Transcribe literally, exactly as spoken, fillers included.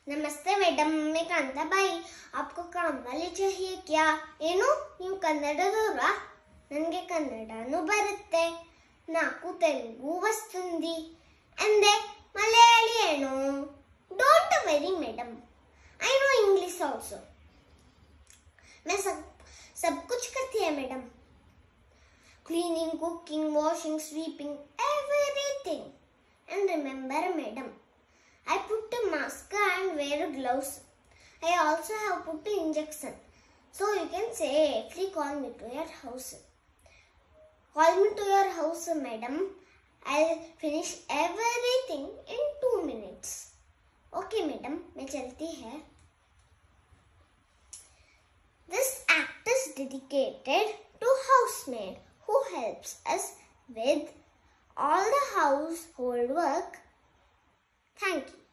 नमस्ते मैडम, मैं कांता बाई. आपको काम वाले चाहिए क्या? ಏನು ನೀವು ಕನ್ನಡದವರಾ? ನನಗೆ ಕನ್ನಡನು ಬರುತ್ತೆ, నాకు తెలుగు వస్తుంది. అందే మలయాళీ ಏನು? Don't worry madam, I know English also. मैं सब सब कुछ करती है madam. Cleaning, cooking, washing, sweeping, everything. And remember madam, I put a mask and wear gloves. I also have put an injection. So you can safely call me to your house. Call me to your house madam. I'll finish everything in two minutes. Okay madam, मैं चलती है. This act is dedicated to housemaid who helps us with all the household work. Thank you.